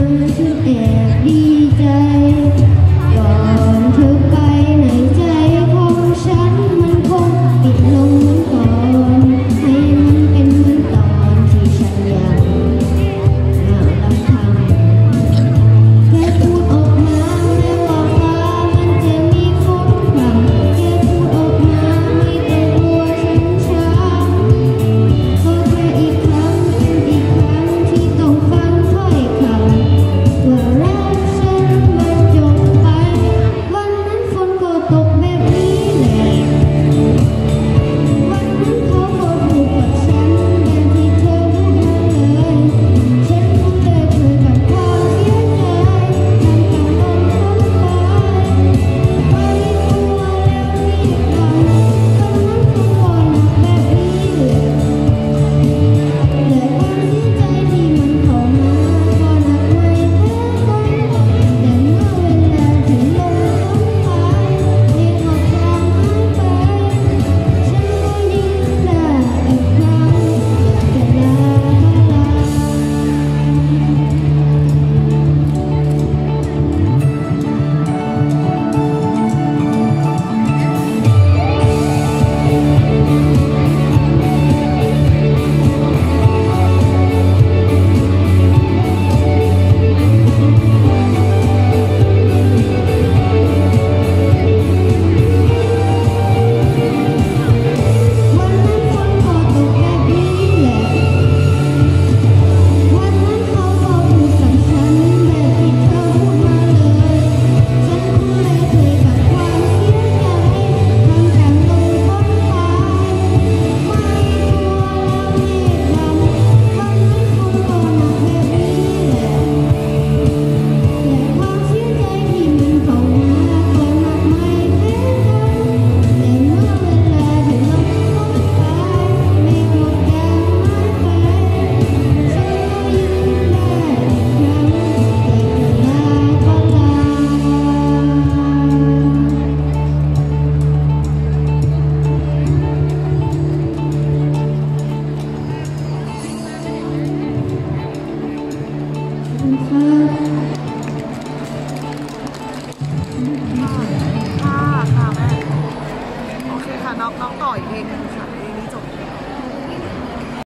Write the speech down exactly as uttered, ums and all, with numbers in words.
ฉันแอบดีใจก่อนเธอไปในใจของฉันมันคงปิดลงเหมือนก่อนให้มันเป็นเหมือนตอนที่ฉันยังเหงาลำพังแค่พูดออกมาแม้ว่าฟ้ามันจะมีฝนพรำแค่พูดออกมาไม่ต้องกลัวฉันช้าก็แค่อีกครั้งเป็นอีกครั้งที่ต้องฟังถ้อยคำว่ารักฉันมันจบไปวันนั้นฝนก็ตกแบบนี้แหละวันนั้นเขาก็พูดกับฉันแบบที่เธอพูดมาเลยฉันก็เลยเผยกับความเสียใจทำตามลมพ้นไปไม่กลัวแล้วรีบไปวันนั้นเขาก็หนักแบบนี้แหละแต่ความเสียใจที่มันเข้ามาก็หนักไม่แพ้กันแต่เมื่อเวลาที่ลมล้มหายเพียงออกจากหายไปฉันก็ยิ้มได้อีกครั้งอยากจะลาวันนั้นฝนก็ตกแบบนี้แหละวันนั้นเขาก็พูดกับฉันแบบที่เธอพูดมาเลยฉันก็เลยเผยกับความเสียใจทำตามลมพ้นไปไม่กลัวแล้วรีบทำวันนั้นฝนก็หนักแบบนี้แหละและความเสียใจที่มันเข้ามาก็หนักไม่แพ้กันแต่เมื่อเวลาที่ลมพ้นไปไม่หมดการหายไปฉันก็ยิ้มได้อีกครั้งอยากจะลาก็ลาค่ะค่ะแม่โอเคค่ะน้องน้องต่ออีกเพลงหนึ่ง